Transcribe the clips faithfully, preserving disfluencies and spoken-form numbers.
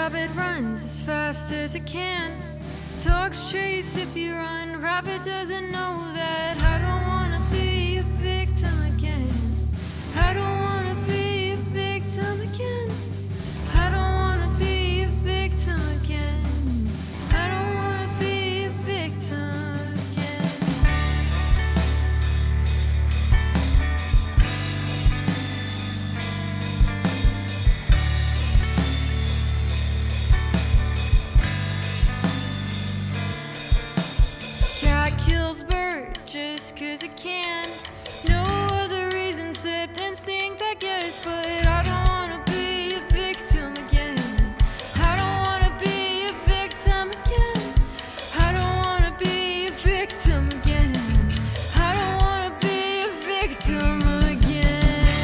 rabbit runs as fast as it can. Dogs chase if you run. Rabbit doesn't know that. I don't wanna be a victim again. I don't wanna be a victim again. I don't wanna be a victim again. I don't wanna be a victim again. Cat kills bird just 'cause it can. No other reason except instinct, I guess. But I don't wanna be a victim again. I don't wanna be a victim again. I don't wanna be a victim again. I don't wanna be a victim again.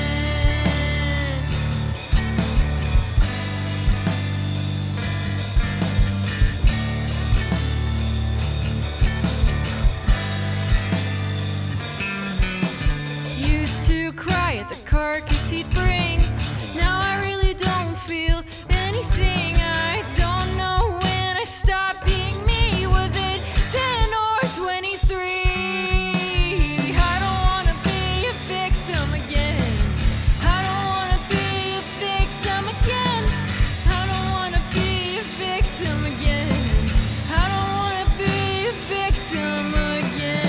Used to cry at the carcass he'd bring. Now I really don't feel anything. I don't know when I stopped being me. Was it ten or twenty-three? I don't wanna be a victim again. I don't wanna be a victim again. I don't wanna be a victim again. I don't wanna be a victim again.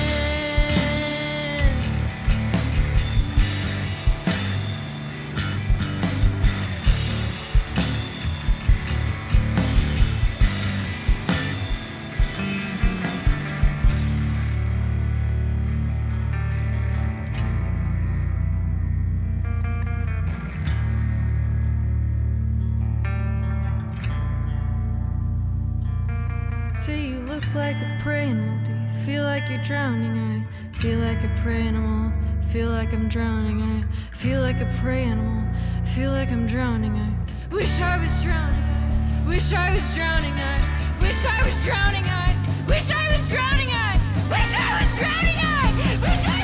Say you look like a prey animal. Do you feel like you're drowning? I feel like a prey animal. Feel like I'm drowning. I feel like a prey animal. Feel like I'm drowning. I wish I was drowning. I wish I was drowning. I wish I was drowning. I wish I was drowning. I wish I was drowning. I wish I